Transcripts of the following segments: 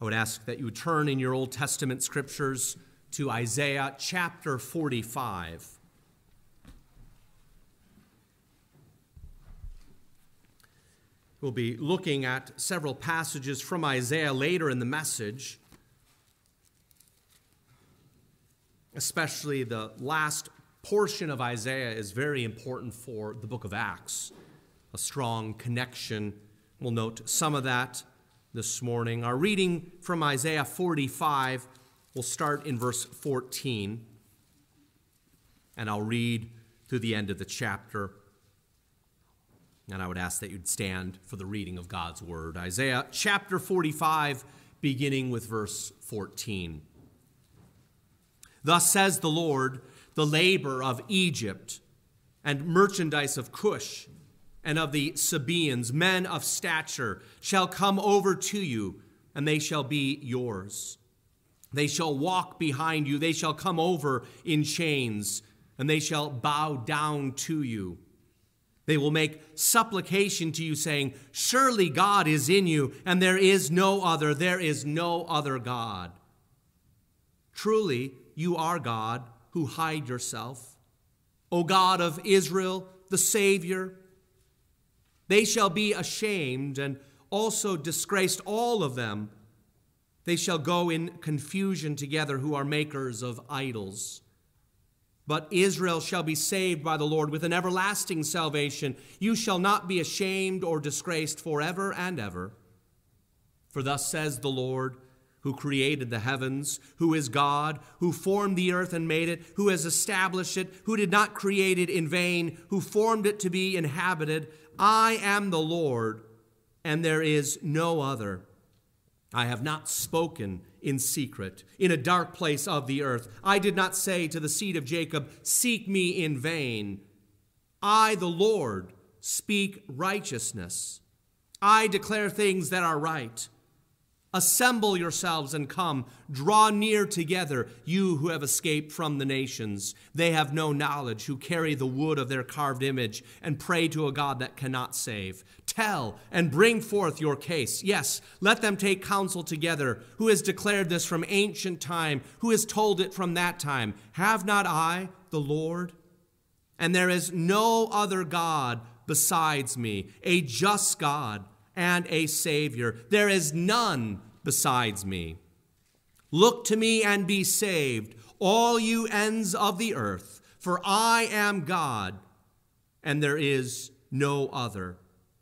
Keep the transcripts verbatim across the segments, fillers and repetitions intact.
I would ask that you would turn in your Old Testament scriptures to Isaiah chapter forty-five. We'll be looking at several passages from Isaiah later in the message, especially the last portion of Isaiah is very important for the book of Acts. A strong connection. We'll note some of that this morning. Our reading from Isaiah forty-five will start in verse fourteen, and I'll read through the end of the chapter. And I would ask that you'd stand for the reading of God's word. Isaiah chapter forty-five, beginning with verse fourteen. Thus says the Lord, the labor of Egypt and merchandise of Cush and of the Sabaeans, men of stature, shall come over to you, and they shall be yours. They shall walk behind you, they shall come over in chains, and they shall bow down to you. They will make supplication to you, saying, surely God is in you, and there is no other, there is no other God. Truly, you are God, who hide yourself, O God of Israel, the Savior. They shall be ashamed and also disgraced, all of them. They shall go in confusion together who are makers of idols. But Israel shall be saved by the Lord with an everlasting salvation. You shall not be ashamed or disgraced forever and ever. For thus says the Lord, who created the heavens, who is God, who formed the earth and made it, who has established it, who did not create it in vain, who formed it to be inhabited. I am the Lord, and there is no other. I have not spoken in secret, in a dark place of the earth. I did not say to the seed of Jacob, seek me in vain. I, the Lord, speak righteousness. I declare things that are right. Assemble yourselves and come. Draw near together, you who have escaped from the nations. They have no knowledge, who carry the wood of their carved image and pray to a God that cannot save. Tell and bring forth your case. Yes, let them take counsel together. Who has declared this from ancient time? Who has told it from that time? Have not I, the Lord? And there is no other God besides me, a just God and a Savior. There is none besides me. Look to me and be saved, all you ends of the earth, for I am God, and there is no other.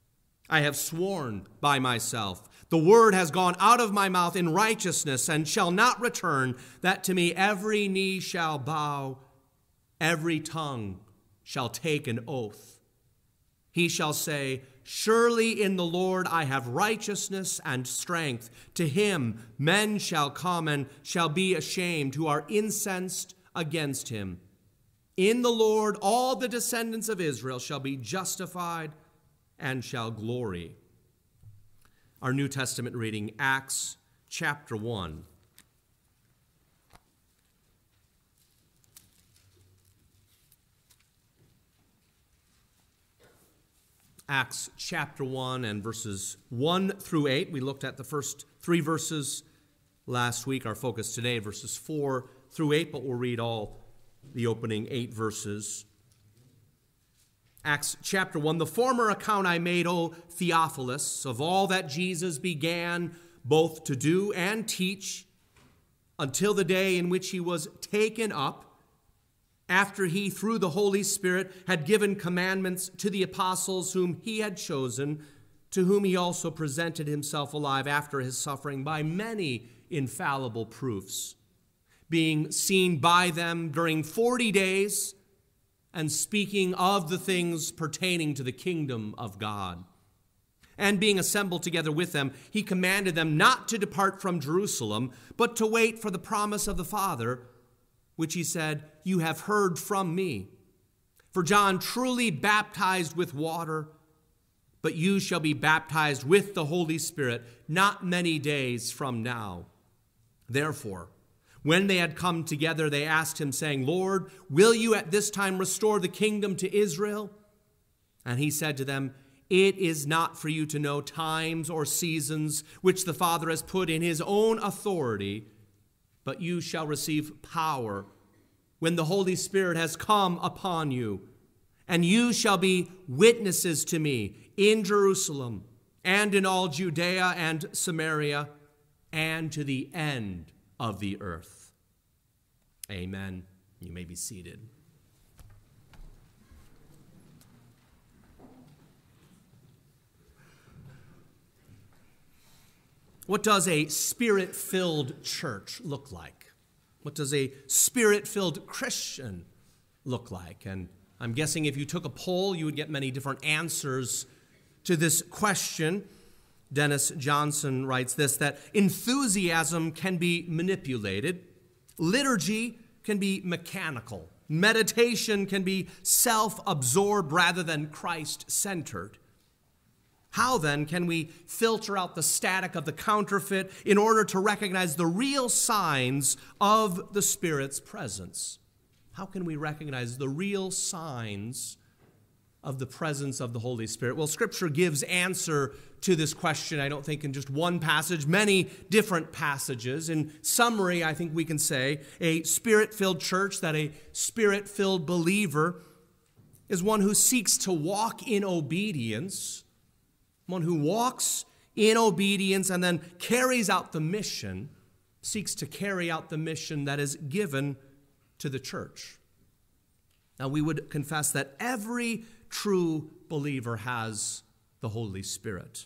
I have sworn by myself. The word has gone out of my mouth in righteousness and shall not return, that to me every knee shall bow, every tongue shall take an oath. He shall say, surely in the Lord I have righteousness and strength. To him men shall come and shall be ashamed who are incensed against him. In the Lord all the descendants of Israel shall be justified and shall glory. Our New Testament reading, Acts chapter one. Acts chapter one and verses one through eight. We looked at the first three verses last week. Our focus today, verses four through eight, but we'll read all the opening eight verses. Acts chapter one, the former account I made, O Theophilus, of all that Jesus began both to do and teach until the day in which he was taken up, after he, through the Holy Spirit, had given commandments to the apostles whom he had chosen, to whom he also presented himself alive after his suffering by many infallible proofs, being seen by them during forty days, and speaking of the things pertaining to the kingdom of God. And being assembled together with them, he commanded them not to depart from Jerusalem, but to wait for the promise of the Father, which he said, you have heard from me. For John truly baptized with water, but you shall be baptized with the Holy Spirit not many days from now. Therefore, when they had come together, they asked him, saying, Lord, will you at this time restore the kingdom to Israel? And he said to them, it is not for you to know times or seasons which the Father has put in his own authority, but you shall receive power when the Holy Spirit has come upon you, and you shall be witnesses to me in Jerusalem and in all Judea and Samaria and to the end of the earth. Amen. You may be seated. What does a Spirit-filled church look like? What does a Spirit-filled Christian look like? And I'm guessing if you took a poll, you would get many different answers to this question. Dennis Johnson writes this, that enthusiasm can be manipulated, liturgy can be mechanical, meditation can be self-absorbed rather than Christ-centered. How then can we filter out the static of the counterfeit in order to recognize the real signs of the Spirit's presence? How can we recognize the real signs of the presence of the Holy Spirit? Well, Scripture gives answer to this question, I don't think in just one passage, many different passages. In summary, I think we can say a Spirit-filled church, that a Spirit-filled believer is one who seeks to walk in obedience, one who walks in obedience and then carries out the mission, seeks to carry out the mission that is given to the church. Now, we would confess that every true believer has the Holy Spirit.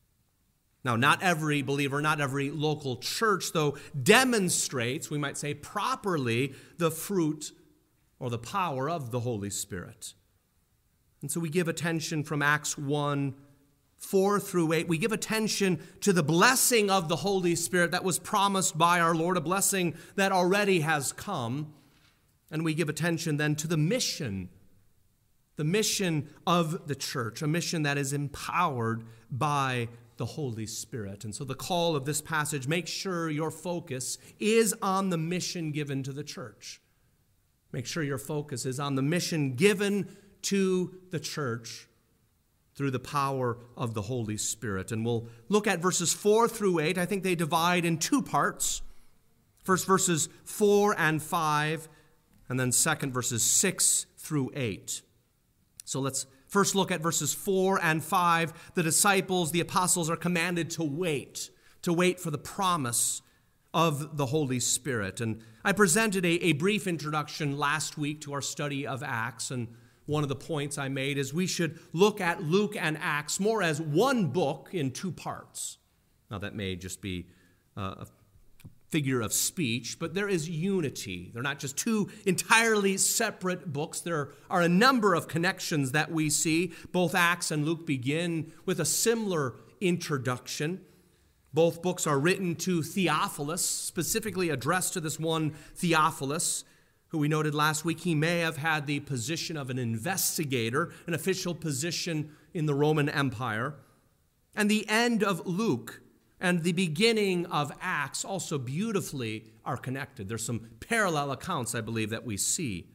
Now, not every believer, not every local church, though, demonstrates, we might say properly, the fruit or the power of the Holy Spirit. And so we give attention from Acts one, four through eight, we give attention to the blessing of the Holy Spirit that was promised by our Lord, a blessing that already has come. And we give attention then to the mission, the mission of the church, a mission that is empowered by the Holy Spirit. And so the call of this passage, make sure your focus is on the mission given to the church. Make sure your focus is on the mission given to the church through the power of the Holy Spirit. And we'll look at verses four through eight. I think they divide in two parts. First, verses four and five, and then second, verses six through eight. So let's first look at verses four and five. The disciples, the apostles, are commanded to wait, to wait for the promise of the Holy Spirit. And I presented a, a brief introduction last week to our study of Acts, and one of the points I made is we should look at Luke and Acts more as one book in two parts. Now, that may just be a figure of speech, but there is unity. They're not just two entirely separate books. There are a number of connections that we see. Both Acts and Luke begin with a similar introduction. Both books are written to Theophilus, specifically addressed to this one Theophilus, who we noted last week, he may have had the position of an investigator, an official position in the Roman Empire. And the end of Luke and the beginning of Acts also beautifully are connected. There's some parallel accounts, I believe, that we see.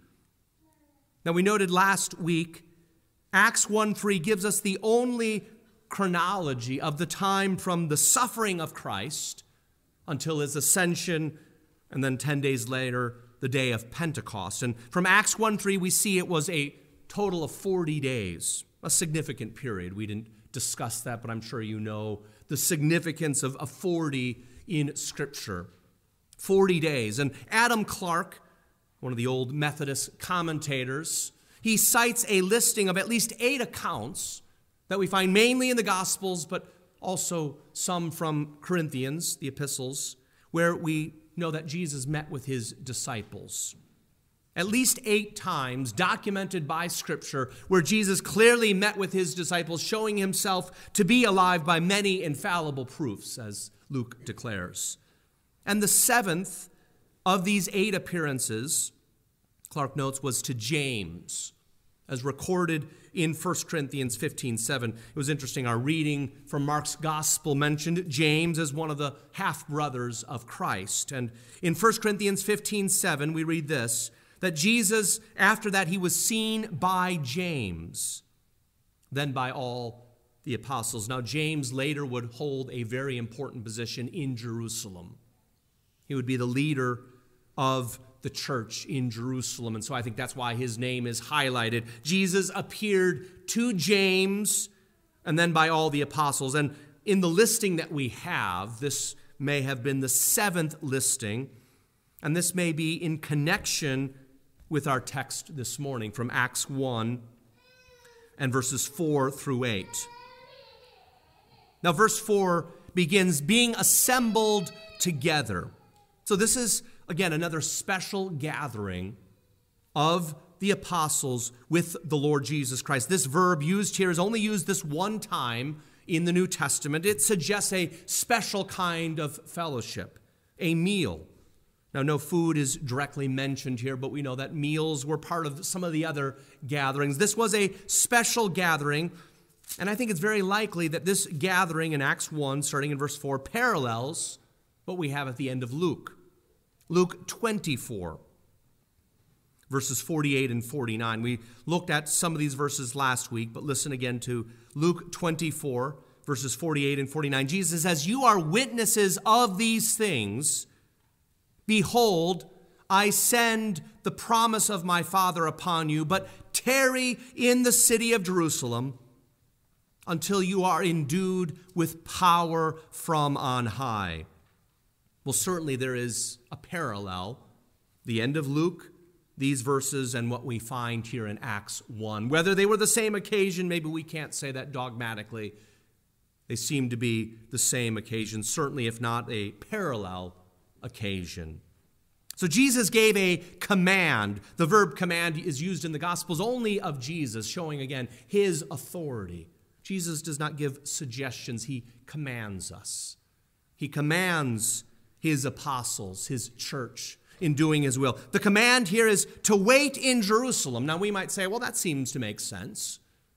Now, we noted last week, Acts one three gives us the only chronology of the time from the suffering of Christ until his ascension, and then ten days later, the day of Pentecost. And from Acts one three, we see it was a total of forty days, a significant period. We didn't discuss that, but I'm sure you know the significance of, of forty in Scripture. forty days. And Adam Clarke, one of the old Methodist commentators, he cites a listing of at least eight accounts that we find mainly in the Gospels, but also some from Corinthians, the epistles, where we know that Jesus met with his disciples. At least eight times documented by Scripture where Jesus clearly met with his disciples, showing himself to be alive by many infallible proofs, as Luke declares. And the seventh of these eight appearances, Clarke notes, was to James, as recorded in First Corinthians fifteen seven. It was interesting, our reading from Mark's gospel mentioned James as one of the half-brothers of Christ. And in First Corinthians fifteen seven, we read this, that Jesus, after that, he was seen by James, then by all the apostles. Now, James later would hold a very important position in Jerusalem. He would be the leader of the church in Jerusalem, and so I think that's why his name is highlighted. Jesus appeared to James and then by all the apostles. And in the listing that we have, this may have been the seventh listing, and this may be in connection with our text this morning from Acts one and verses four through eight. Now, verse four begins, being assembled together. So this is, again, another special gathering of the apostles with the Lord Jesus Christ. This verb used here is only used this one time in the New Testament. It suggests a special kind of fellowship, a meal. Now, no food is directly mentioned here, but we know that meals were part of some of the other gatherings. This was a special gathering, and I think it's very likely that this gathering in Acts one, starting in verse four, parallels what we have at the end of Luke. Luke twenty-four, verses forty-eight and forty-nine. We looked at some of these verses last week, but listen again to Luke twenty-four, verses forty-eight and forty-nine. Jesus says, "You are witnesses of these things. Behold, I send the promise of my Father upon you, but tarry in the city of Jerusalem until you are endued with power from on high." Well, certainly there is a parallel, the end of Luke, these verses, and what we find here in Acts one. Whether they were the same occasion, maybe we can't say that dogmatically. They seem to be the same occasion, certainly if not a parallel occasion. So Jesus gave a command. The verb command is used in the Gospels only of Jesus, showing again his authority. Jesus does not give suggestions, he commands us. He commands his apostles, his church, in doing his will. The command here is to wait in Jerusalem. Now we might say, well, that seems to make sense.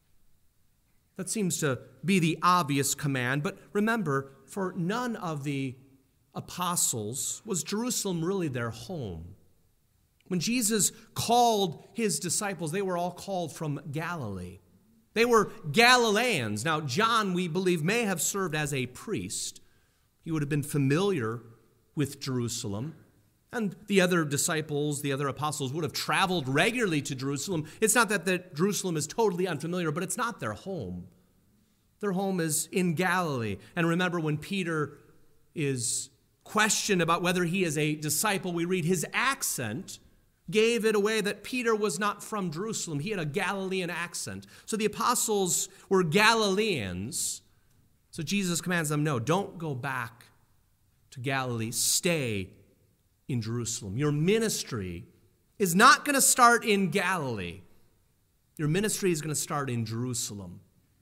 That seems to be the obvious command. But remember, for none of the apostles was Jerusalem really their home. When Jesus called his disciples, they were all called from Galilee. They were Galileans. Now, John, we believe, may have served as a priest. He would have been familiar with Jerusalem. And the other disciples, the other apostles, would have traveled regularly to Jerusalem. It's not that the, Jerusalem is totally unfamiliar, but it's not their home. Their home is in Galilee. And remember, when Peter is questioned about whether he is a disciple, we read his accent gave it away that Peter was not from Jerusalem. He had a Galilean accent. So the apostles were Galileans. So Jesus commands them, no, don't go back to Galilee. Stay in Jerusalem. Your ministry is not going to start in Galilee. Your ministry is going to start in Jerusalem.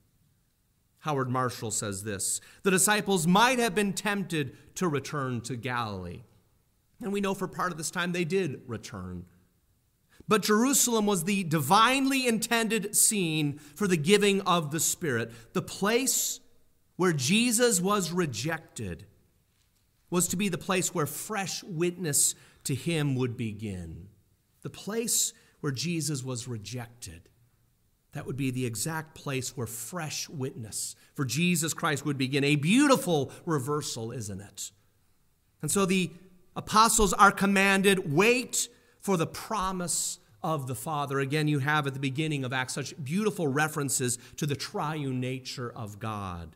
Howard Marshall says this: the disciples might have been tempted to return to Galilee. And we know for part of this time they did return. But Jerusalem was the divinely intended scene for the giving of the Spirit. The place where Jesus was rejected was to be the place where fresh witness to him would begin. The place where Jesus was rejected, that would be the exact place where fresh witness for Jesus Christ would begin. A beautiful reversal, isn't it? And so the apostles are commanded, wait for the promise of the Father. Again, you have at the beginning of Acts such beautiful references to the triune nature of God.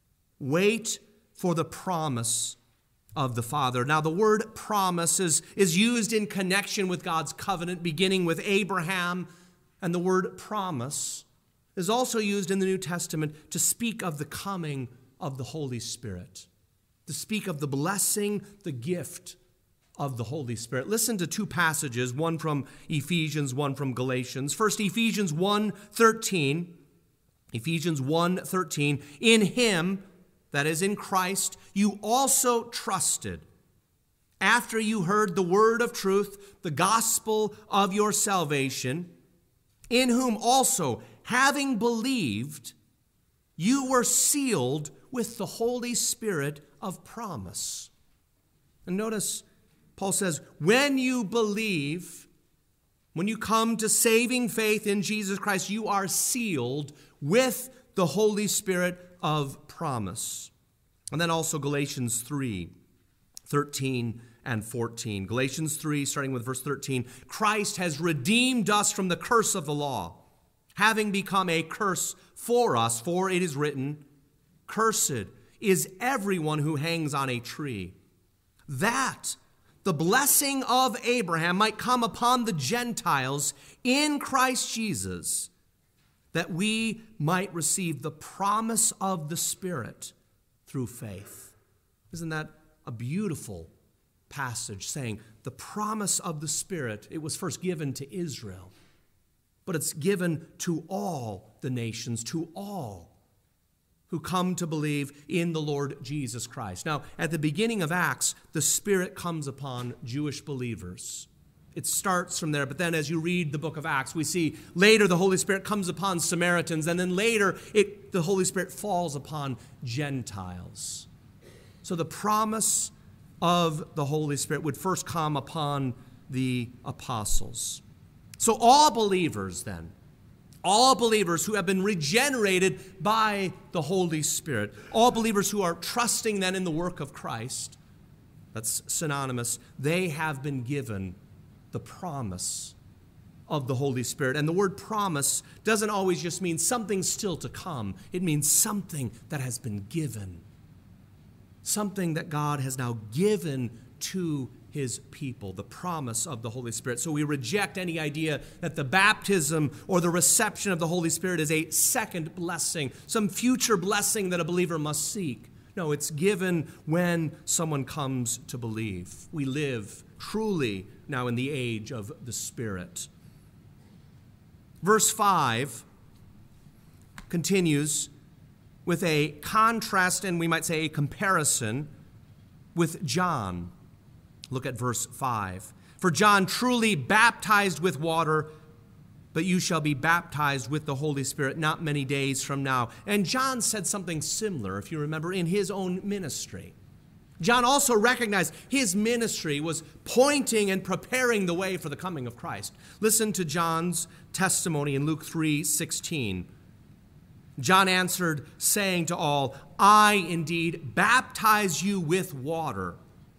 Wait for the promise of the Father. Now, the word promise is, is used in connection with God's covenant, beginning with Abraham. And the word promise is also used in the New Testament to speak of the coming of the Holy Spirit, to speak of the blessing, the gift of the Holy Spirit. Listen to two passages, one from Ephesians, one from Galatians. First, Ephesians one thirteen. Ephesians one thirteen. In him, that is in Christ, you also trusted, after you heard the word of truth, the gospel of your salvation, in whom also, having believed, you were sealed with the Holy Spirit of promise. And notice, Paul says, when you believe, when you come to saving faith in Jesus Christ, you are sealed with the Holy Spirit of promise. And then also Galatians three, thirteen and fourteen. Galatians three, starting with verse thirteen. Christ has redeemed us from the curse of the law, having become a curse for us, for it is written, cursed is everyone who hangs on a tree, that the blessing of Abraham might come upon the Gentiles in Christ Jesus, that we might receive the promise of the Spirit through faith. Isn't that a beautiful passage saying the promise of the Spirit, it was first given to Israel, but it's given to all the nations, to all who come to believe in the Lord Jesus Christ. Now, at the beginning of Acts, the Spirit comes upon Jewish believers. It starts from there, but then as you read the book of Acts, we see later the Holy Spirit comes upon Samaritans, and then later it, the Holy Spirit falls upon Gentiles. So the promise of the Holy Spirit would first come upon the apostles. So all believers then, all believers who have been regenerated by the Holy Spirit, all believers who are trusting then in the work of Christ, that's synonymous, they have been given the promise of the Holy Spirit. And the word promise doesn't always just mean something still to come. It means something that has been given. Something that God has now given to his people, the promise of the Holy Spirit. So we reject any idea that the baptism or the reception of the Holy Spirit is a second blessing, some future blessing that a believer must seek. No, it's given when someone comes to believe. We live truly now in the age of the Spirit. Verse five continues with a contrast, and we might say a comparison with John. Look at verse five. For John truly baptized with water, but you shall be baptized with the Holy Spirit not many days from now. And John said something similar, if you remember, in his own ministry. John also recognized his ministry was pointing and preparing the way for the coming of Christ. Listen to John's testimony in Luke three sixteen. John answered, saying to all, I indeed baptize you with water,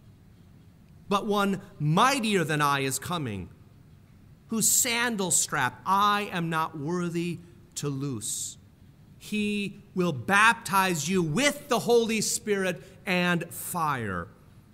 but one mightier than I is coming, whose sandal strap I am not worthy to loose. He will baptize you with the Holy Spirit and fire.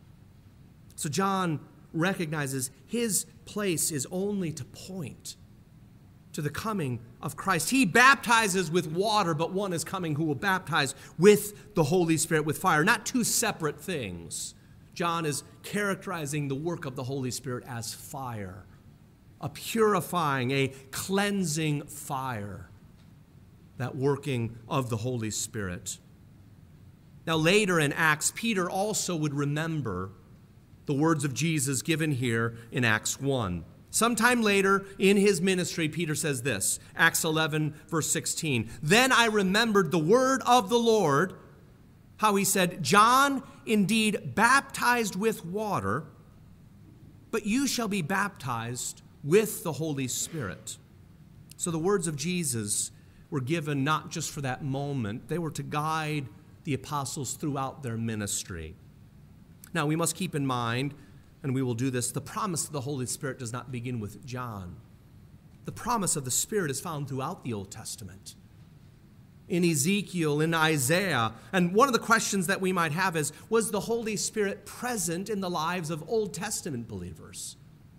So John recognizes his place is only to point to the coming of Christ. He baptizes with water, but one is coming who will baptize with the Holy Spirit, with fire. Not two separate things. John is characterizing the work of the Holy Spirit as fire, a purifying, a cleansing fire, that working of the Holy Spirit. Now later in Acts, Peter also would remember the words of Jesus given here in Acts one. Sometime later in his ministry, Peter says this, Acts eleven, verse sixteen. Then I remembered the word of the Lord, how he said, John indeed baptized with water, but you shall be baptized with the Holy Spirit. So the words of Jesus were given not just for that moment. They were to guide the apostles throughout their ministry. Now, we must keep in mind, and we will do this, the promise of the Holy Spirit does not begin with John. The promise of the Spirit is found throughout the Old Testament, in Ezekiel, in Isaiah. And one of the questions that we might have is, was the Holy Spirit present in the lives of Old Testament believers?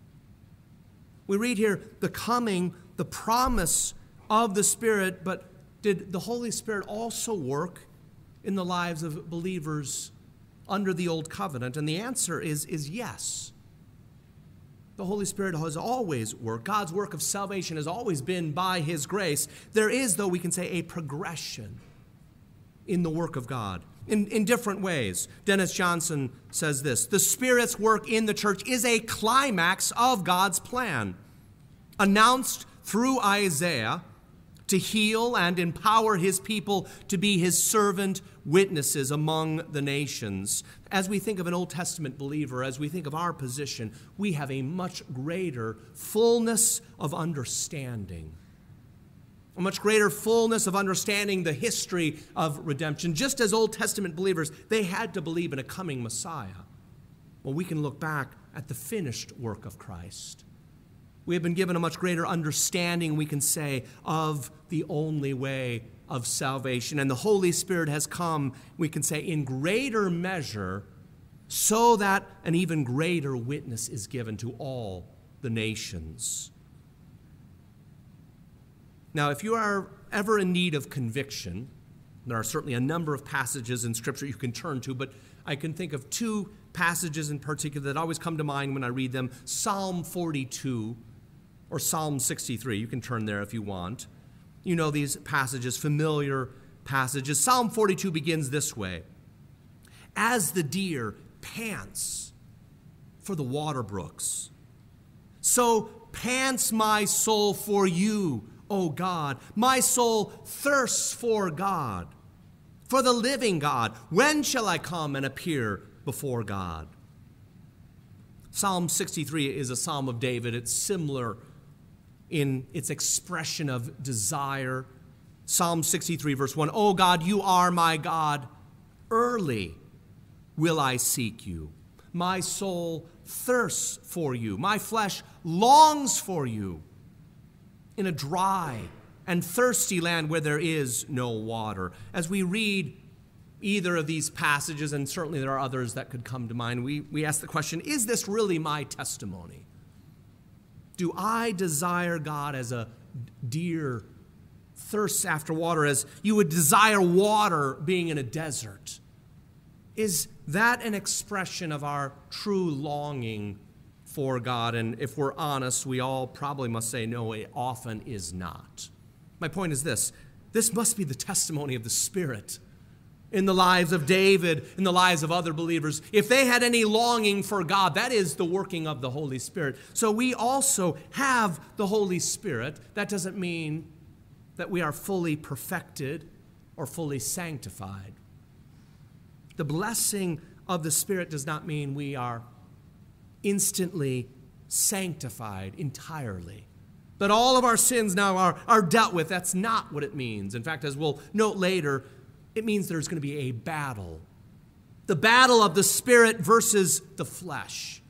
We read here the coming, the promise of the Spirit, but did the Holy Spirit also work in the lives of believers under the Old Covenant? And the answer is, is yes. The Holy Spirit has always worked. God's work of salvation has always been by his grace. There is, though, we can say, a progression in the work of God in, in different ways. Dennis Johnson says this, the Spirit's work in the church is a climax of God's plan, announced through Isaiah to heal and empower his people to be his servant witnesses among the nations. As we think of an Old Testament believer, as we think of our position, we have a much greater fullness of understanding a much greater fullness of understanding the history of redemption. Just as Old Testament believers, they had to believe in a coming Messiah. Well, we can look back at the finished work of Christ. We have been given a much greater understanding, we can say, of the only way of salvation. And the Holy Spirit has come, we can say, in greater measure, so that an even greater witness is given to all the nations. Now, if you are ever in need of conviction, there are certainly a number of passages in Scripture you can turn to, but I can think of two passages in particular that always come to mind when I read them. Psalm forty-two or Psalm sixty-three. You can turn there if you want. You know these passages, familiar passages. Psalm forty-two begins this way. As the deer pants for the water brooks, so pants my soul for you, O God. My soul thirsts for God, for the living God. When shall I come and appear before God? Psalm sixty-three is a psalm of David. It's similar in its expression of desire. Psalm sixty-three, verse one, O God, you are my God. Early will I seek you. My soul thirsts for you. My flesh longs for you in a dry and thirsty land where there is no water. As we read either of these passages, and certainly there are others that could come to mind, we, we ask the question, is this really my testimony? Do I desire God as a deer thirsts after water, as you would desire water being in a desert? Is that an expression of our true longing for God? And if we're honest, we all probably must say, no, it often is not. My point is this. This must be the testimony of the Spirit in the lives of David, in the lives of other believers. If they had any longing for God, that is the working of the Holy Spirit. So we also have the Holy Spirit. That doesn't mean that we are fully perfected or fully sanctified. The blessing of the Spirit does not mean we are instantly sanctified entirely, that all of our sins now are, are dealt with. That's not what it means. In fact, as we'll note later, it means there's going to be a battle. The battle of the Spirit versus the flesh.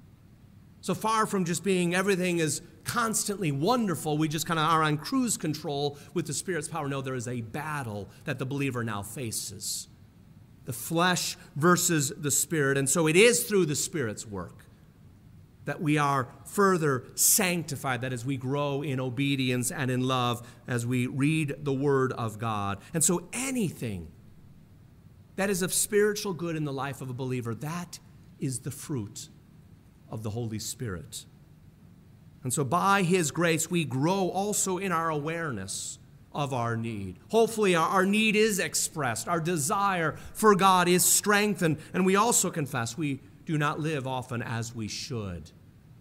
So far from just being everything is constantly wonderful, we just kind of are on cruise control with the Spirit's power. No, there is a battle that the believer now faces. The flesh versus the Spirit. And so it is through the Spirit's work that we are further sanctified, that as we grow in obedience and in love, as we read the Word of God. And so anything that is of spiritual good in the life of a believer, that is the fruit of the Holy Spirit. And so by His grace, we grow also in our awareness of our need. Hopefully our need is expressed. Our desire for God is strengthened. And we also confess we do not live often as we should.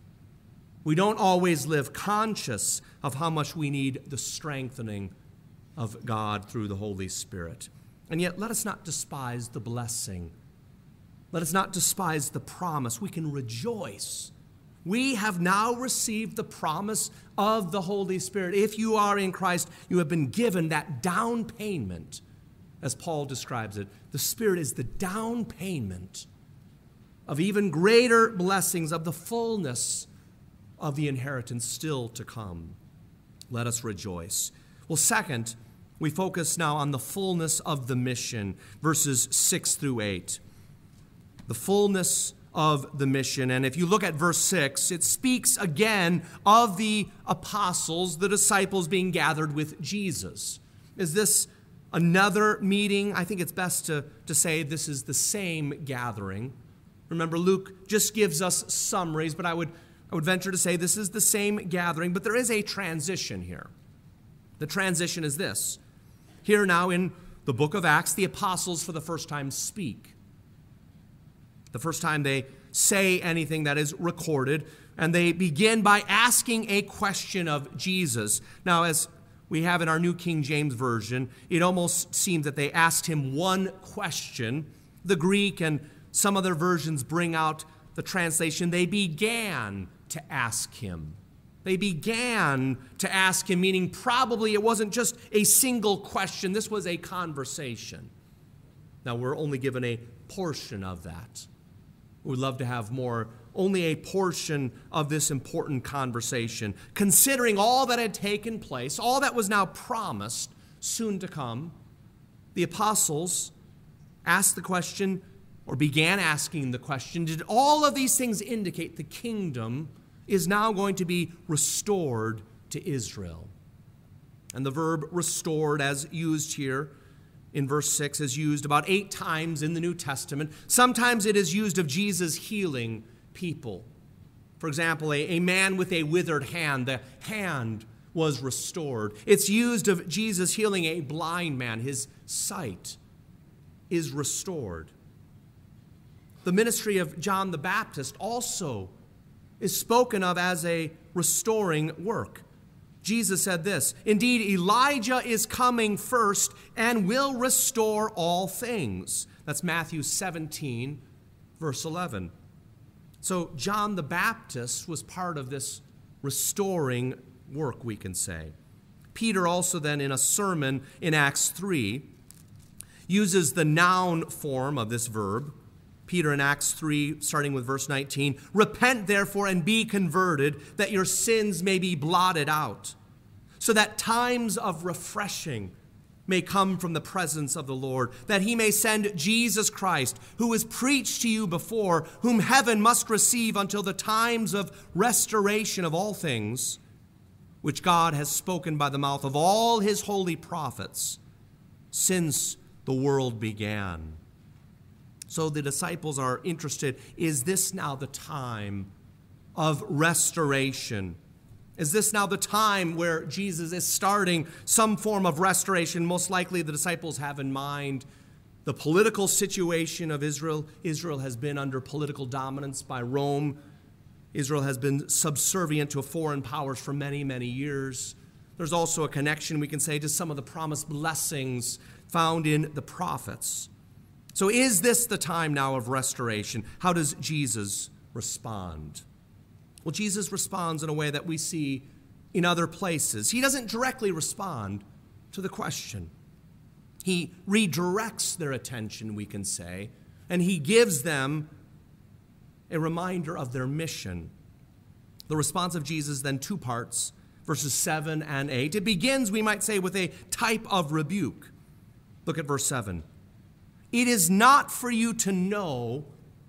We don't always live conscious of how much we need the strengthening of God through the Holy Spirit. And yet, let us not despise the blessing. Let us not despise the promise. We can rejoice. We have now received the promise of the Holy Spirit. If you are in Christ, you have been given that down payment, as Paul describes it. The Spirit is the down payment of even greater blessings, of the fullness of the inheritance still to come. Let us rejoice. Well, second, we focus now on the fullness of the mission, verses six through eight. The fullness of the mission. And if you look at verse six, it speaks again of the apostles, the disciples being gathered with Jesus. Is this another meeting? I think it's best to, to say this is the same gathering. Remember, Luke just gives us summaries, but I would, I would venture to say this is the same gathering, but there is a transition here. The transition is this. Here now in the book of Acts, the apostles for the first time speak. The first time they say anything that is recorded, and they begin by asking a question of Jesus. Now, as we have in our New King James Version, it almost seems that they asked him one question. The Greek and some other versions bring out the translation, they began to ask him. They began to ask him, meaning probably it wasn't just a single question. This was a conversation. Now, we're only given a portion of that. We'd love to have more. Only a portion of this important conversation, considering all that had taken place, all that was now promised soon to come. The apostles asked the question, or began asking the question, did all of these things indicate the kingdom is now going to be restored to Israel? And the verb restored, as used here in verse six, is used about eight times in the New Testament. Sometimes it is used of Jesus healing people. For example, a, a man with a withered hand, the hand was restored. It's used of Jesus healing a blind man. His sight is restored. The ministry of John the Baptist also is spoken of as a restoring work. Jesus said this, "Indeed, Elijah is coming first and will restore all things." That's Matthew seventeen, verse eleven. So John the Baptist was part of this restoring work, we can say. Peter also then, in a sermon in Acts three, uses the noun form of this verb. Peter in Acts three, starting with verse nineteen, "Repent therefore and be converted, that your sins may be blotted out, so that times of refreshing may come from the presence of the Lord, that he may send Jesus Christ, who was preached to you before, whom heaven must receive until the times of restoration of all things, which God has spoken by the mouth of all his holy prophets since the world began." So the disciples are interested, is this now the time of restoration? Is this now the time where Jesus is starting some form of restoration? Most likely the disciples have in mind the political situation of Israel. Israel has been under political dominance by Rome. Israel has been subservient to foreign powers for many, many years. There's also a connection, we can say, to some of the promised blessings found in the prophets. So is this the time now of restoration? How does Jesus respond? Well, Jesus responds in a way that we see in other places. He doesn't directly respond to the question. He redirects their attention, we can say, and he gives them a reminder of their mission. The response of Jesus, then, two parts, verses seven and eight. It begins, we might say, with a type of rebuke. Look at verse seven. "It is not for you to know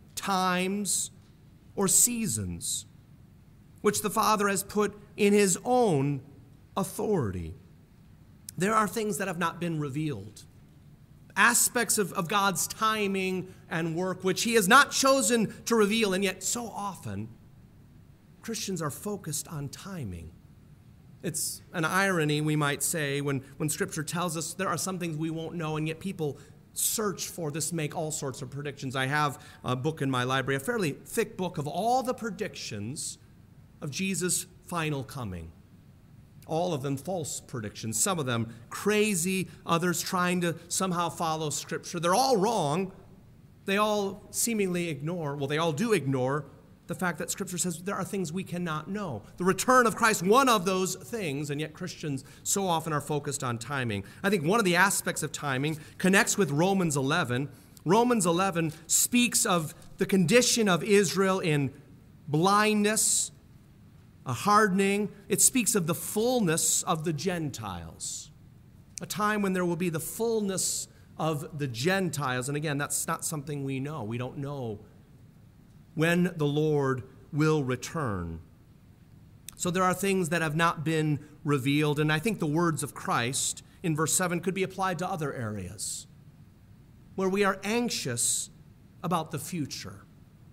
times or seasons, which the Father has put in his own authority." There are things that have not been revealed. Aspects of, of God's timing and work which he has not chosen to reveal, and yet so often Christians are focused on timing. It's an irony, we might say, when, when Scripture tells us there are some things we won't know, and yet people search for this, make all sorts of predictions. I have a book in my library, a fairly thick book of all the predictions of Jesus' final coming. All of them false predictions, some of them crazy, others trying to somehow follow Scripture. They're all wrong. They all seemingly ignore, well, they all do ignore the fact that Scripture says there are things we cannot know. The return of Christ, one of those things, and yet Christians so often are focused on timing. I think one of the aspects of timing connects with Romans eleven. Romans eleven speaks of the condition of Israel in blindness, a hardening. It speaks of the fullness of the Gentiles, a time when there will be the fullness of the Gentiles. And again, that's not something we know. We don't know when the Lord will return. So there are things that have not been revealed, and I think the words of Christ in verse seven could be applied to other areas where we are anxious about the future,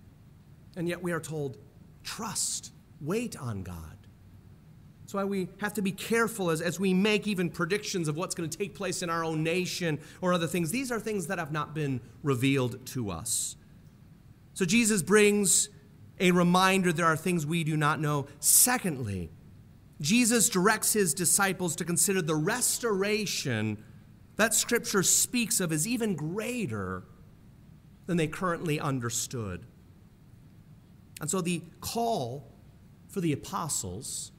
and yet we are told, trust, wait on God. That's why we have to be careful as, as we make even predictions of what's going to take place in our own nation or other things. These are things that have not been revealed to us. So Jesus brings a reminder there are things we do not know. Secondly, Jesus directs his disciples to consider the restoration that Scripture speaks of as even greater than they currently understood. And so the call for the apostles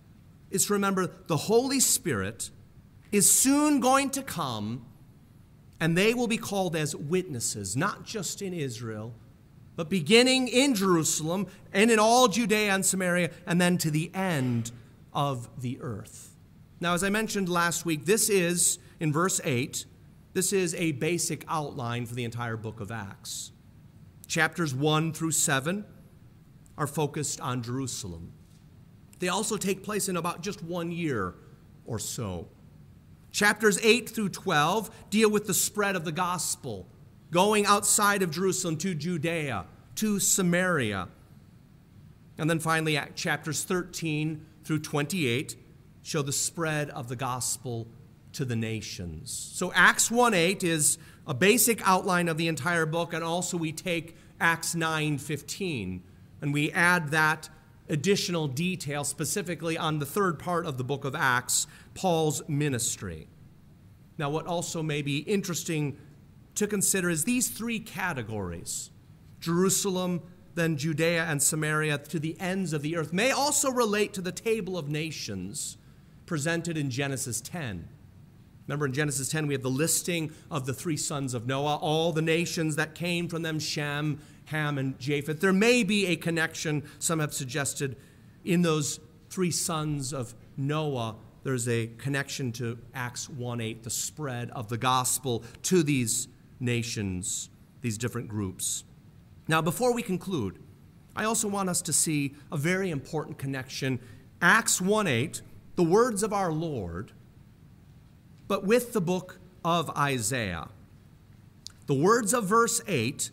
is to remember the Holy Spirit is soon going to come, and they will be called as witnesses, not just in Israel, but beginning in Jerusalem and in all Judea and Samaria, and then to the end of the earth. Now, as I mentioned last week, this is, in verse eight, this is a basic outline for the entire book of Acts. Chapters one through seven are focused on Jerusalem. They also take place in about just one year or so. Chapters eight through twelve deal with the spread of the gospel, going outside of Jerusalem to Judea, to Samaria. And then finally, chapters thirteen through twenty-eight show the spread of the gospel to the nations. So Acts one eight is a basic outline of the entire book, and also we take Acts nine fifteen, and we add that additional detail specifically on the third part of the book of Acts, Paul's ministry. Now, what also may be interesting to consider is these three categories, Jerusalem, then Judea and Samaria, to the ends of the earth, may also relate to the table of nations presented in Genesis ten. Remember, in Genesis ten, we have the listing of the three sons of Noah, all the nations that came from them, Shem, Ham, and Japheth. There may be a connection, some have suggested, in those three sons of Noah. There's a connection to Acts one eight, the spread of the gospel to these nations, these different groups. Now, before we conclude, I also want us to see a very important connection. Acts one eight, the words of our Lord, but with the book of Isaiah. The words of verse eight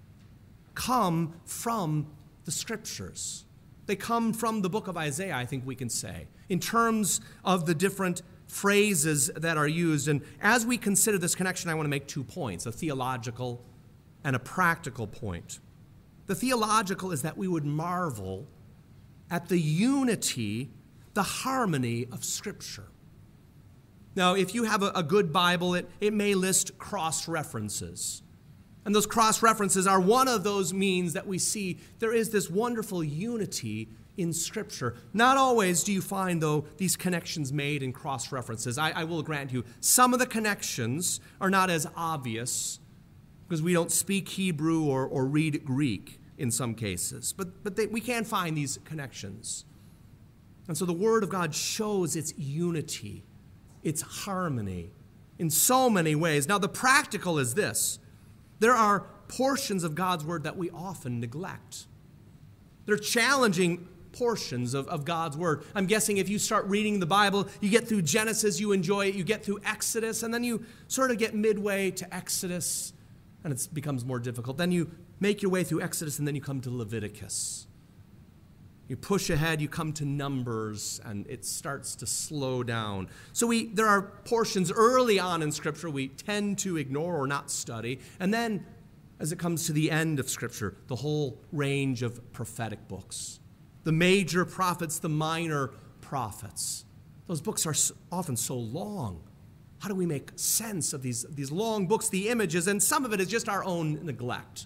come from the Scriptures. They come from the book of Isaiah, I think we can say, in terms of the different phrases that are used. And as we consider this connection, I want to make two points, a theological and a practical point. The theological is that we would marvel at the unity, the harmony of Scripture. Now, if you have a, a good Bible, it, it may list cross-references. And those cross-references are one of those means that we see there is this wonderful unity in Scripture. Not always do you find, though, these connections made in cross-references. I, I will grant you, some of the connections are not as obvious because we don't speak Hebrew or, or read Greek in some cases. But, but they, we can find these connections. And so the Word of God shows its unity, its harmony in so many ways. Now, the practical is this. There are portions of God's Word that we often neglect. They're challenging portions of, of God's Word. I'm guessing if you start reading the Bible, you get through Genesis, you enjoy it, you get through Exodus, and then you sort of get midway to Exodus, and it becomes more difficult. Then you make your way through Exodus, and then you come to Leviticus. You push ahead, you come to Numbers, and it starts to slow down. So we there are portions early on in Scripture we tend to ignore or not study. And then, as it comes to the end of Scripture, the whole range of prophetic books. The major prophets, the minor prophets. Those books are often so long. How do we make sense of these, these long books, the images? And some of it is just our own neglect.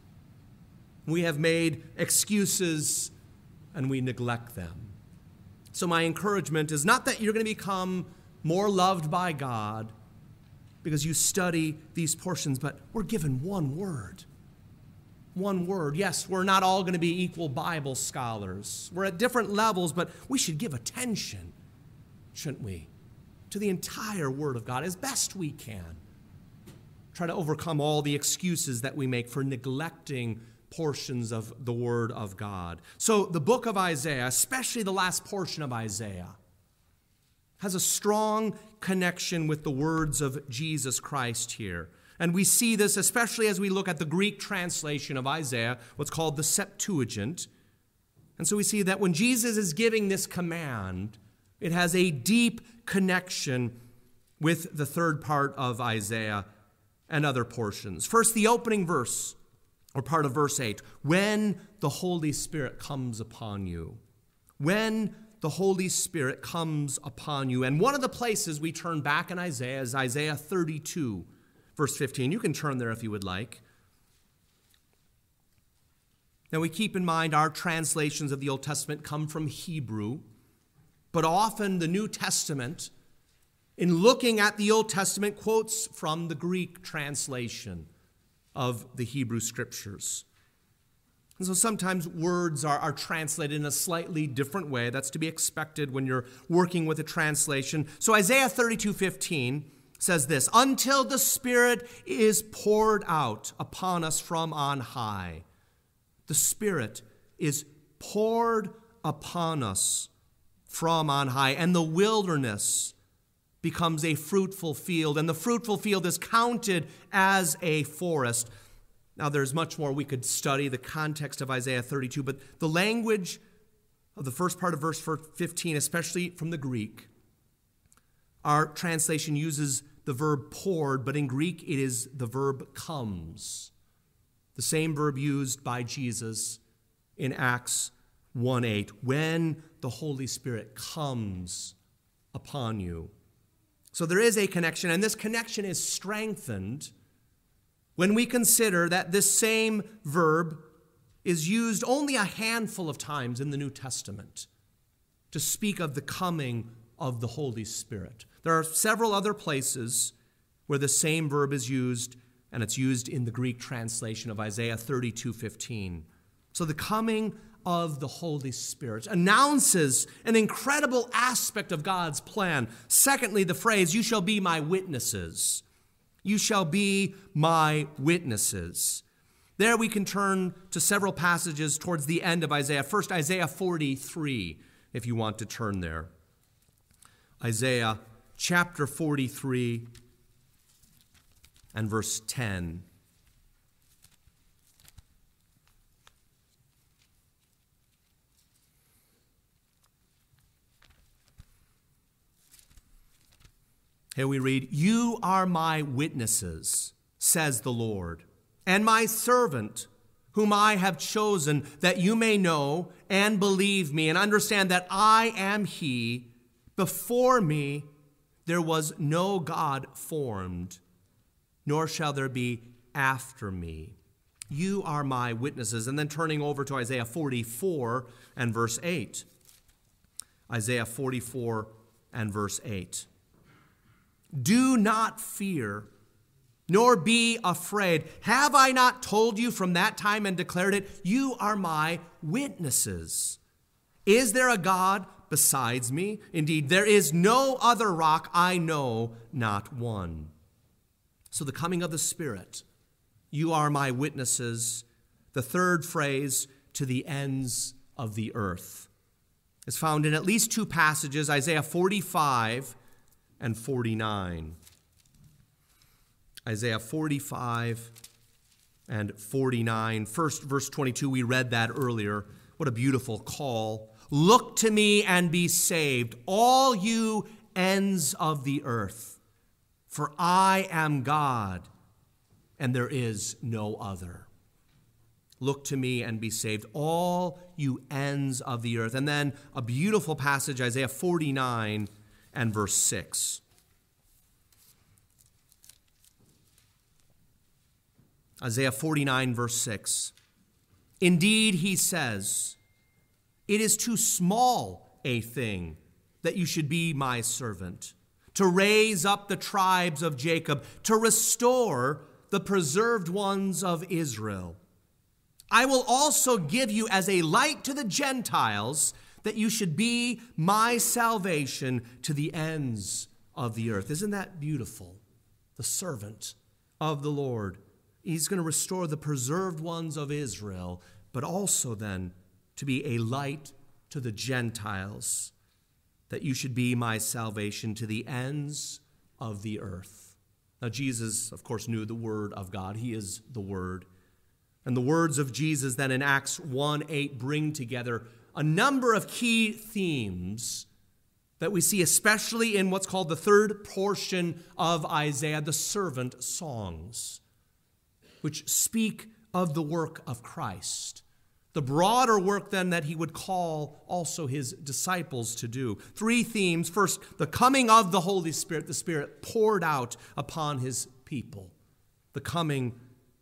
We have made excuses and we neglect them. So my encouragement is not that you're going to become more loved by God because you study these portions, but we're given one word. One word. Yes, we're not all going to be equal Bible scholars. We're at different levels, but we should give attention, shouldn't we, to the entire Word of God as best we can. Try to overcome all the excuses that we make for neglecting portions of the Word of God. So the book of Isaiah, especially the last portion of Isaiah, has a strong connection with the words of Jesus Christ here. And we see this especially as we look at the Greek translation of Isaiah, what's called the Septuagint. And so we see that when Jesus is giving this command, it has a deep connection with the third part of Isaiah and other portions. First, the opening verse, or part of verse eight, when the Holy Spirit comes upon you. When the Holy Spirit comes upon you. And one of the places we turn back in Isaiah is Isaiah thirty-two, verse fifteen. You can turn there if you would like. Now we keep in mind our translations of the Old Testament come from Hebrew, But often the New Testament, in looking at the Old Testament, quotes from the Greek translation of the Hebrew Scriptures. And so sometimes words are, are translated in a slightly different way. That's to be expected when you're working with a translation. So Isaiah thirty-two fifteen says this, "Until the Spirit is poured out upon us from on high." The Spirit is poured upon us from on high, and the wilderness becomes a fruitful field, and the fruitful field is counted as a forest. Now, there's much more we could study, the context of Isaiah thirty-two, but the language of the first part of verse fifteen, especially from the Greek, our translation uses the verb poured, but in Greek it is the verb comes, the same verb used by Jesus in Acts one eight, when the Holy Spirit comes upon you. So there is a connection, and this connection is strengthened when we consider that this same verb is used only a handful of times in the New Testament to speak of the coming of the Holy Spirit. There are several other places where the same verb is used, and it's used in the Greek translation of Isaiah thirty-two fifteen. So the coming of the Holy Spirit announces an incredible aspect of God's plan. Secondly, the phrase, "You shall be my witnesses." You shall be my witnesses. There we can turn to several passages towards the end of Isaiah. First, Isaiah forty-three, if you want to turn there. Isaiah chapter forty-three and verse ten. Here we read, "You are my witnesses, says the Lord, and my servant, whom I have chosen, that you may know and believe me and understand that I am he. Before me there was no God formed, nor shall there be after me. You are my witnesses." And then turning over to Isaiah forty-four and verse eight. Isaiah forty-four and verse eight. "Do not fear, nor be afraid. Have I not told you from that time and declared it? You are my witnesses. Is there a God besides me? Indeed, there is no other rock, I know not one." So the coming of the Spirit, "You are my witnesses." The third phrase, "to the ends of the earth," is found in at least two passages, Isaiah forty-five and forty-nine. Isaiah forty-five and forty-nine. First, verse twenty-two, we read that earlier. What a beautiful call. "Look to me and be saved, all you ends of the earth, for I am God, and there is no other." Look to me and be saved, all you ends of the earth. And then a beautiful passage, Isaiah forty-nine and verse six. Isaiah forty-nine, verse six. "Indeed," he says, "it is too small a thing that you should be my servant, to raise up the tribes of Jacob, to restore the preserved ones of Israel. I will also give you as a light to the Gentiles, that you should be my salvation to the ends of the earth." Isn't that beautiful? The servant of the Lord. He's going to restore the preserved ones of Israel, but also then to be a light to the Gentiles, that you should be my salvation to the ends of the earth. Now, Jesus, of course, knew the Word of God. He is the Word. And the words of Jesus then in Acts one eight bring together a number of key themes that we see especially in what's called the third portion of Isaiah, the servant songs, which speak of the work of Christ, the broader work then that he would call also his disciples to do. Three themes. First, the coming of the Holy Spirit, the Spirit poured out upon his people. The coming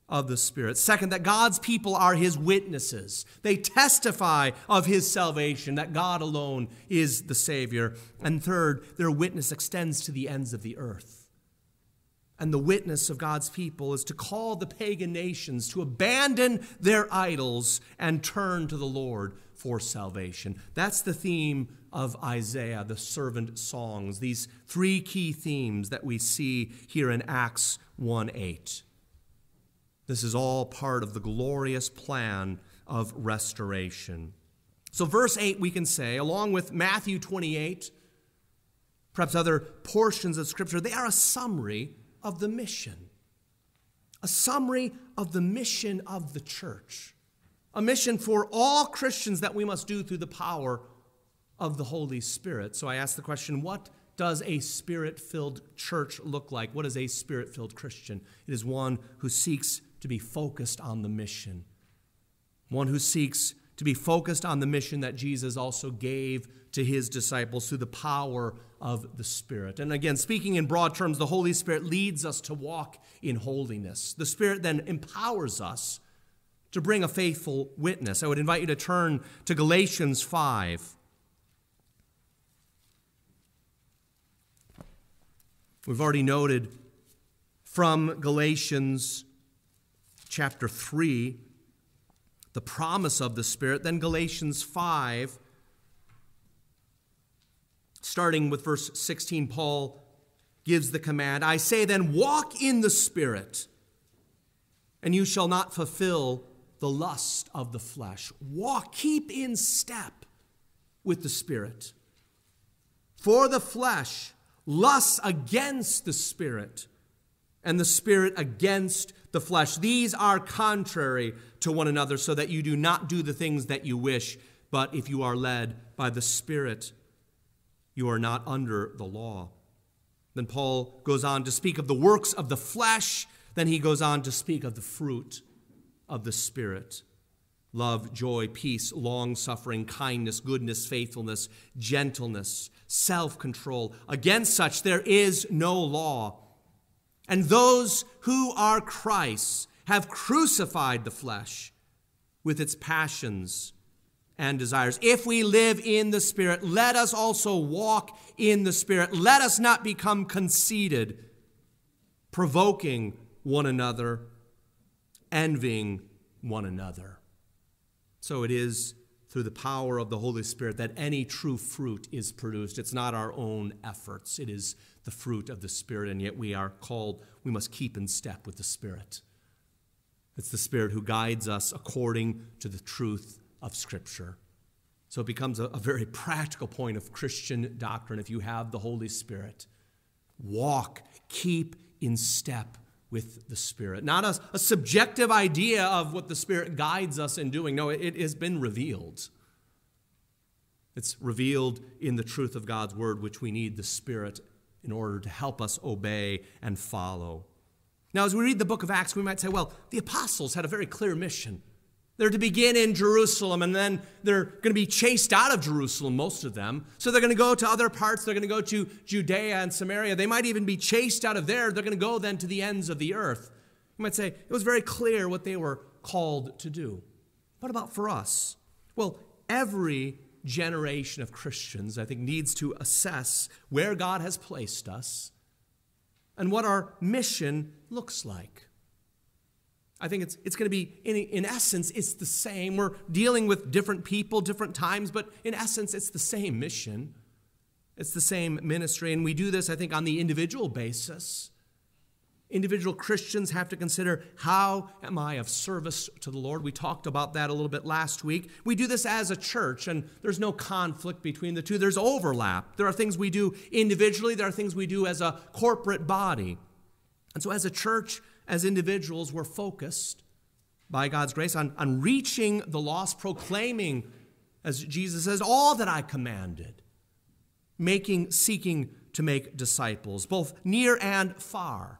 of the Spirit. Second, that God's people are his witnesses. They testify of his salvation, that God alone is the Savior. And third, their witness extends to the ends of the earth. And the witness of God's people is to call the pagan nations to abandon their idols and turn to the Lord for salvation. That's the theme of Isaiah, the servant songs, these three key themes that we see here in Acts one eight. This is all part of the glorious plan of restoration. So verse eight, we can say, along with Matthew twenty-eight, perhaps other portions of Scripture, they are a summary of the mission. A summary of the mission of the church. A mission for all Christians that we must do through the power of the Holy Spirit. So I ask the question, what does a Spirit-filled church look like? What is a Spirit-filled Christian? It is one who seeks to be focused on the mission. One who seeks to be focused on the mission that Jesus also gave to his disciples through the power of the Spirit. And again, speaking in broad terms, the Holy Spirit leads us to walk in holiness. The Spirit then empowers us to bring a faithful witness. I would invite you to turn to Galatians five. We've already noted from Galatians chapter three, the promise of the Spirit. Then Galatians five, starting with verse sixteen, Paul gives the command, I say then, walk in the Spirit, and you shall not fulfill the lust of the flesh. Walk, keep in step with the Spirit. For the flesh lusts against the Spirit, and the Spirit against the flesh. These are contrary to one another, so that you do not do the things that you wish. But if you are led by the Spirit, you are not under the law. Then Paul goes on to speak of the works of the flesh. Then he goes on to speak of the fruit of the Spirit. Love, joy, peace, long-suffering, kindness, goodness, faithfulness, gentleness, self-control. Against such there is no law. And those who are Christ's have crucified the flesh with its passions and desires. If we live in the Spirit, let us also walk in the Spirit. Let us not become conceited, provoking one another, envying one another. So it is through the power of the Holy Spirit that any true fruit is produced. It's not our own efforts. It is the fruit of the Spirit, and yet we are called, we must keep in step with the Spirit. It's the Spirit who guides us according to the truth of Scripture. So it becomes a, a very practical point of Christian doctrine. If you have the Holy Spirit, walk, keep in step with the Spirit. Not a, a subjective idea of what the Spirit guides us in doing. No, it, it has been revealed. It's revealed in the truth of God's Word, which we need the Spirit in order to help us obey and follow. Now, as we read the book of Acts, we might say, well, the apostles had a very clear mission. They're to begin in Jerusalem, and then they're going to be chased out of Jerusalem, most of them. So they're going to go to other parts. They're going to go to Judea and Samaria. They might even be chased out of there. They're going to go then to the ends of the earth. You might say, it was very clear what they were called to do. What about for us? Well, every generation of Christians, I think, needs to assess where God has placed us and what our mission looks like. I think it's it's going to be, in, in essence, it's the same. We're dealing with different people, different times, but in essence, it's the same mission. It's the same ministry, and we do this, I think, on the individual basis. Individual Christians have to consider, how am I of service to the Lord? We talked about that a little bit last week. We do this as a church, and there's no conflict between the two. There's overlap. There are things we do individually. There are things we do as a corporate body. And so as a church, as individuals, we're focused by God's grace on, on reaching the lost, proclaiming, as Jesus says, all that I commanded, making, seeking to make disciples, both near and far.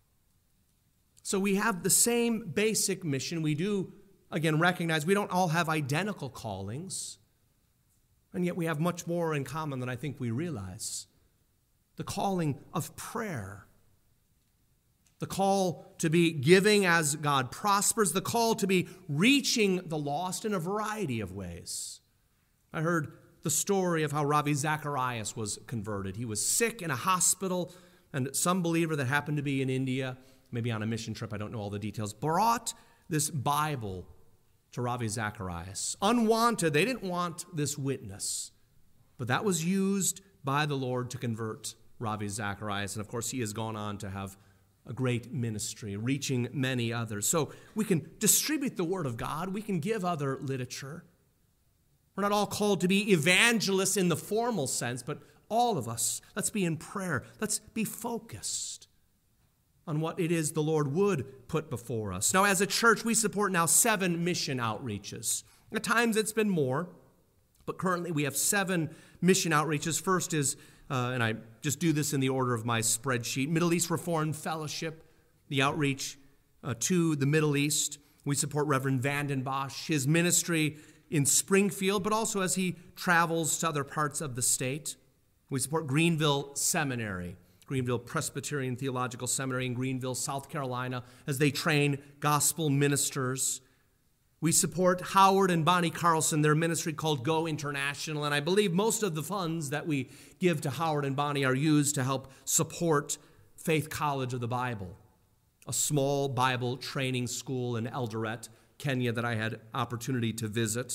So we have the same basic mission. We do, again, recognize we don't all have identical callings, and yet we have much more in common than I think we realize. The calling of prayer, the call to be giving as God prospers, the call to be reaching the lost in a variety of ways. I heard the story of how Ravi Zacharias was converted. He was sick in a hospital, and some believer that happened to be in India, maybe on a mission trip, I don't know all the details, brought this Bible to Ravi Zacharias. Unwanted, they didn't want this witness, but that was used by the Lord to convert Ravi Zacharias, and of course he has gone on to have a great ministry, reaching many others. So we can distribute the Word of God, we can give other literature. We're not all called to be evangelists in the formal sense, but all of us, let's be in prayer. Let's be focused on what it is the Lord would put before us. Now, as a church, we support now seven mission outreaches. At times it's been more, but currently we have seven mission outreaches. First is, uh, and I just do this in the order of my spreadsheet, Middle East Reformed Fellowship, the outreach uh, to the Middle East. We support Reverend Vanden Bosch, his ministry in Springfield, but also as he travels to other parts of the state. We support Greenville Seminary, Greenville Presbyterian Theological Seminary in Greenville, South Carolina, as they train gospel ministers. We support Howard and Bonnie Carlson, their ministry called Go International, and I believe most of the funds that we give to Howard and Bonnie are used to help support Faith College of the Bible, a small Bible training school in Eldoret, Kenya, that I had opportunity to visit.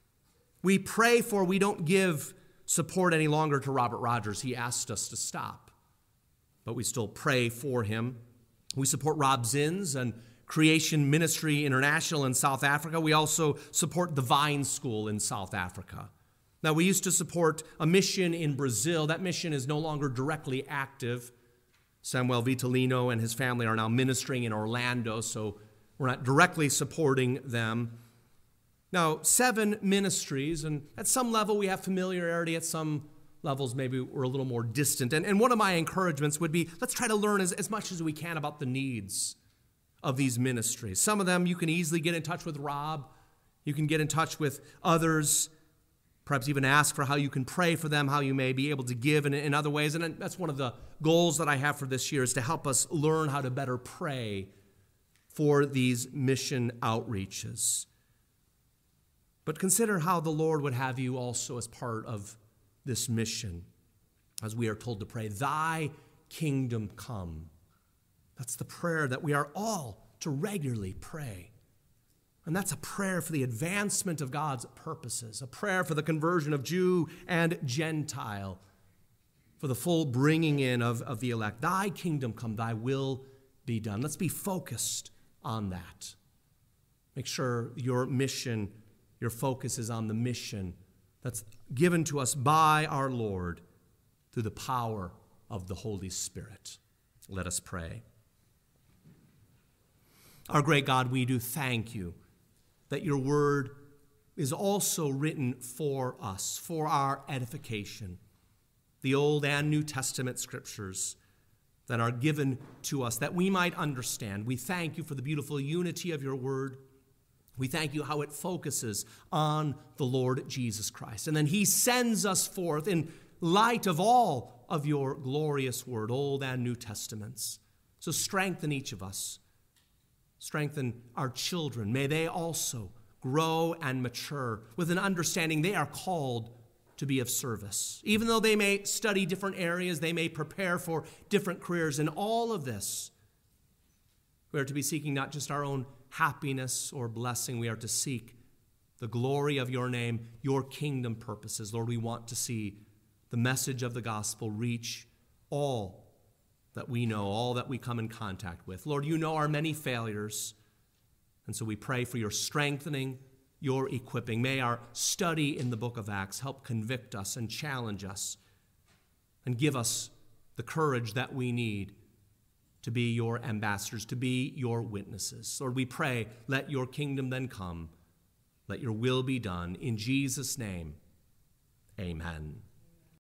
We pray for, we don't give support any longer to Robert Rogers. He asked us to stop, but we still pray for him. We support Rob Zins and Creation Ministry International in South Africa. We also support the Vine School in South Africa. Now, we used to support a mission in Brazil. That mission is no longer directly active. Samuel Vitalino and his family are now ministering in Orlando, so we're not directly supporting them. Now, seven ministries, and at some level we have familiarity, at some levels maybe we're a little more distant. And, and one of my encouragements would be, let's try to learn as, as much as we can about the needs of these ministries. Some of them you can easily get in touch with Rob. You can get in touch with others, perhaps even ask for how you can pray for them, how you may be able to give in, in other ways. And that's one of the goals that I have for this year, is to help us learn how to better pray for these mission outreaches. But consider how the Lord would have you also as part of this mission, as we are told to pray, thy kingdom come. That's the prayer that we are all to regularly pray. And that's a prayer for the advancement of God's purposes, a prayer for the conversion of Jew and Gentile, for the full bringing in of, of the elect. Thy kingdom come, thy will be done. Let's be focused on that. Make sure your mission, your focus is on the mission that's given to us by our Lord through the power of the Holy Spirit. Let us pray. Our great God, we do thank you that your word is also written for us, for our edification. The Old and New Testament scriptures that are given to us, that we might understand. We thank you for the beautiful unity of your word. We thank you how it focuses on the Lord Jesus Christ. And then he sends us forth in light of all of your glorious word, Old and New Testaments. So strengthen each of us. Strengthen our children. May they also grow and mature with an understanding they are called to be of service. Even though they may study different areas, they may prepare for different careers. In all of this, we are to be seeking not just our own happiness or blessing. We are to seek the glory of your name, your kingdom purposes. Lord, we want to see the message of the gospel reach all that we know, all that we come in contact with. Lord, you know our many failures, and so we pray for your strengthening, your equipping. May our study in the book of Acts help convict us and challenge us and give us the courage that we need to be your ambassadors, to be your witnesses. Lord, we pray, let your kingdom then come. Let your will be done. In Jesus' name, amen.